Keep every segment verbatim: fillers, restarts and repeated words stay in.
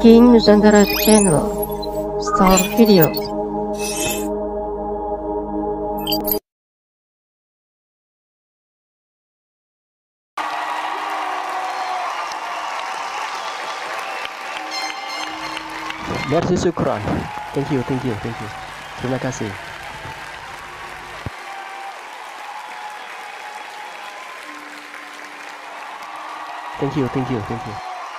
King Nusantara Channel Star Video. Merci, syukran. Thank you, thank you, thank you. Terima kasih. Thank you, thank you, thank you.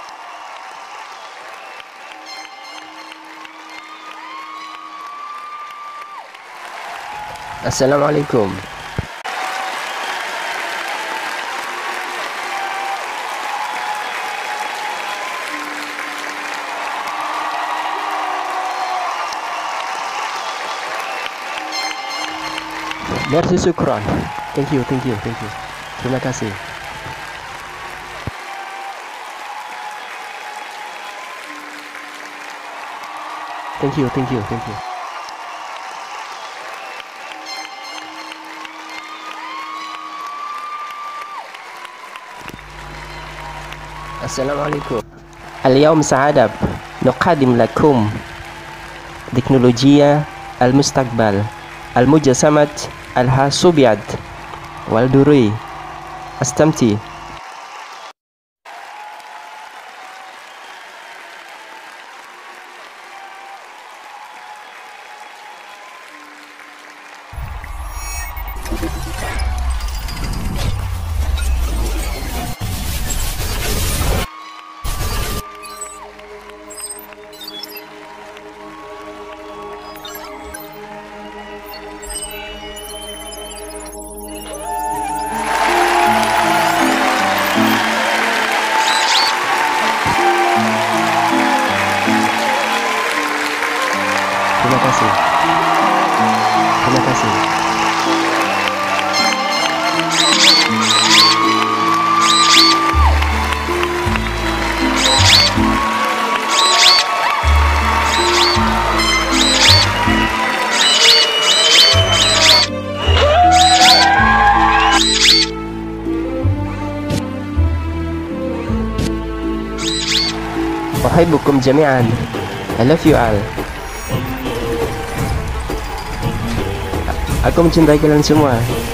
Assalamualaikum. Merci, syukran. Thank you, thank you, thank you. Terima kasih. Thank you, thank you, thank you. Assalamualaikum. اليوم سعادة نقدم لكم تكنولوجيا المستقبل المجسمة الحاسوبيات والدوري. استمتع. Terima kasih. Terima kasih. أحبكم جميعا. I love you all. Aku mencintai kalian semua.